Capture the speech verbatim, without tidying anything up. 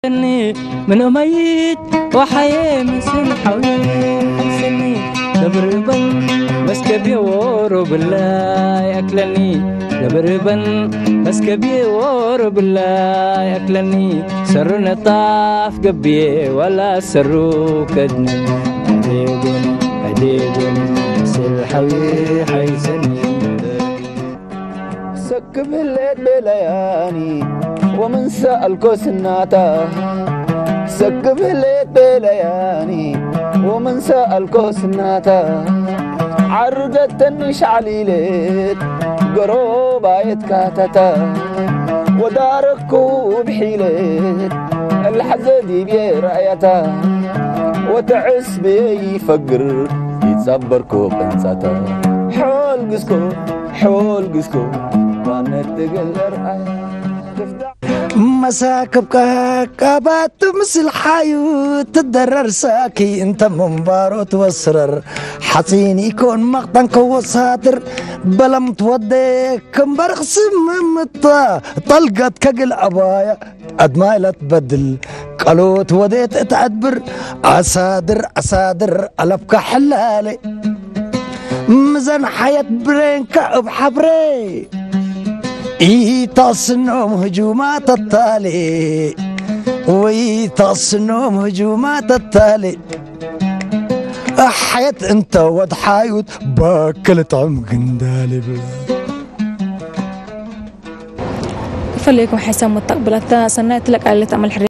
من أميت وحياة مسن حويسني دبربن بس كبيور بالله أكلني دبربن بس كبيور بالله أكلني سرنا طاف قبي ولا سرو كدني هديقون هديقون سلحوي حيسني سكب الليل بلياني ومن سألكو سناتا سكب الليل بلياني ومن سألكو سناتا عرقت تنش عليلت قروبا يتكاتتا وداركو بحيلت الحزدي بيرأيتا وتعس بي فقر يتصبركو بنساتا حول قسكو حول قسكو مساكبك كابات مثل حيو تدرر ساكي انت منبارو توسرر حسين يكون مقطنك وساتر بلا متودي كمبرخ سممتا طلقت كقل عبايا ادمايلة تبدل قالوت وديت اتعدبر اسادر اسادر الفك حلالي مزن حياة برين كعب حبري يتصنهم هجومات التالي ويتصنهم هجومات التالي حياة انت ود حايوت باكلت عم قندالي فليكم حسام مستقبلات سنة لك على تعمل حرية